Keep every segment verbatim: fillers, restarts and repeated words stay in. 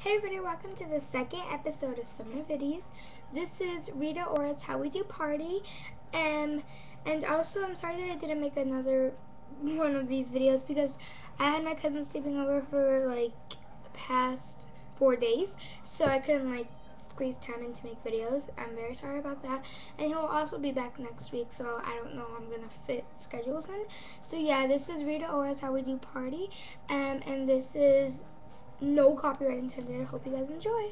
Hey everybody, welcome to the second episode of Summer Viddies. This is Rita Ora's How We Do Party. Um, and also, I'm sorry that I didn't make another one of these videos because I had my cousin sleeping over for like the past four days. So I couldn't like squeeze time in to make videos. I'm very sorry about that. And he'll also be back next week, so I don't know how I'm going to fit schedules in. So yeah, this is Rita Ora's How We Do Party. Um, and this is no copyright intended. Hope you guys enjoy.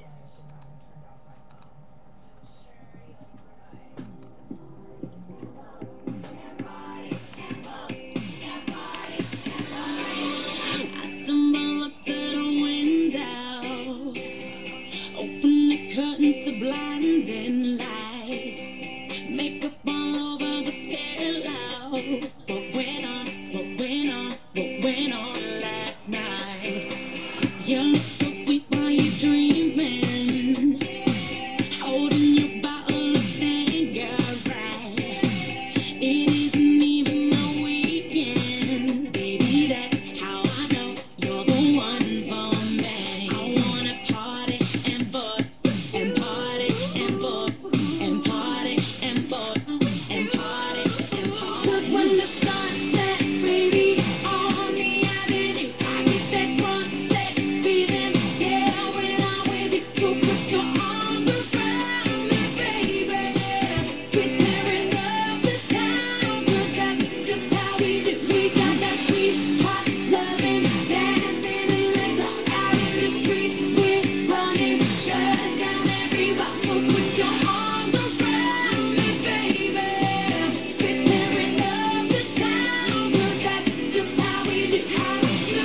I stumble up to the window, open the curtains to blinding lights, makeup all over the pillow. What went on, what went on, what went on last night? You look so sweet while you're dreaming, holding your bottle of Tanqueray. It isn't even the weekend, baby. That's how I know you're the one for me. I wanna party and bust and party and bust and party and bust and party and party. 'Cause when the sun sets, baby, on the avenue, I get that drunk sex feeling. Yeah, when I'm with you, so put your arms around me, baby. We're tearing up the town, 'cause that's just how we do. We got that sweet, hot loving, dancing electro out in the streets. We're running, shut down every bar, so put your arms around me, baby. We're tearing up the town, 'cause that's just how we do. How we do.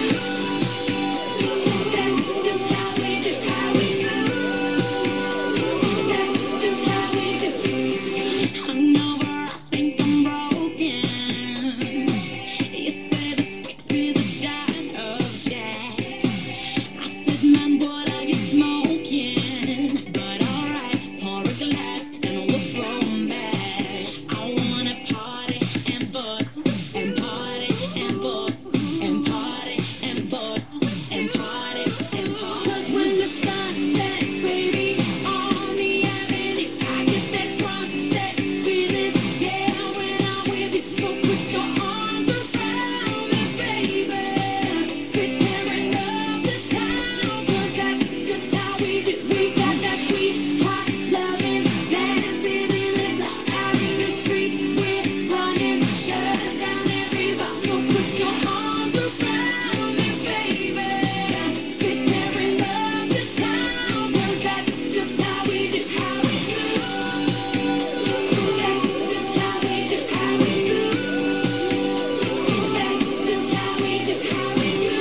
That's just how we do. How we do. That's just how we do. Hungover, I think I'm broken. You said the fix is a shot of Jack. I said, man, what are you smoking? But alright, pour a glass and we'll throw 'em back. I wanna party and bust and party and bust and party and bust and party and party. 'Cause when the sun sets, baby, on the avenue, I get that drunk sex feeling. Yeah, when I'm with you, so put your arms around me, baby. We're tearing up the town, 'cause that's just how we do. We got that sweet, hot loving, dancing electro out in the streets. We're running, shut down every bar, so put your arms around me, baby. We're tearing up the town, 'cause that's just how we do. How we do. That's just how we do. How we do. That's just how we do. How we do.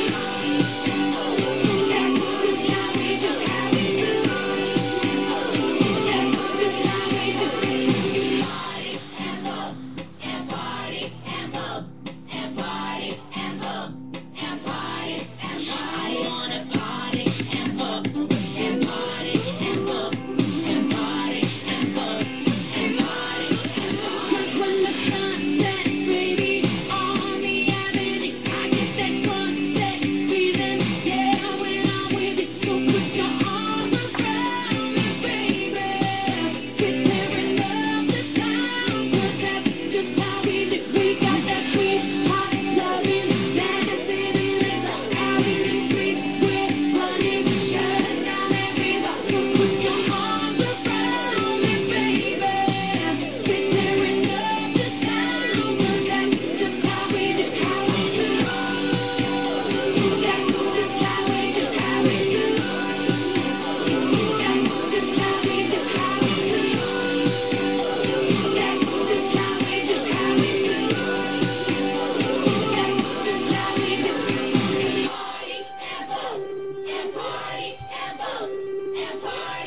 That's just how we do. How we do. That's just how we do. Party and bump and party and bump and party and bump and party and party. I wanna party and bump and party and bump and party and bump and party and bump. 'Cause when the sun sets, baby, on the avenue, I get that drunk sex feeling. Yeah, when I'm with you, so put your arms around me, baby. We're tearing up the town, 'cause that's just how we do. We got that sweet, hot loving, dancing electro out in the streets. We're running, shut down every bar, so put your arms around me, baby. We're tearing up the town, 'cause that's just how we do. How we do. That's just how we do. How we do. That's just how we do. How we do. That's just how we do. How we do. That's just how we do. Party and bump and party and bump and party